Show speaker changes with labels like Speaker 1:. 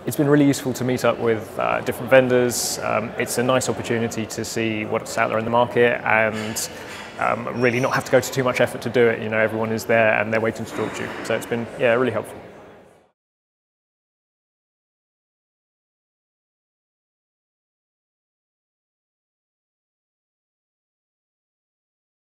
Speaker 1: It's been really useful to meet up with different vendors. It's a nice opportunity to see what's out there in the market and really not have to go to too much effort to do it. You know, everyone is there and they're waiting to talk to you. So it's been, yeah, really helpful.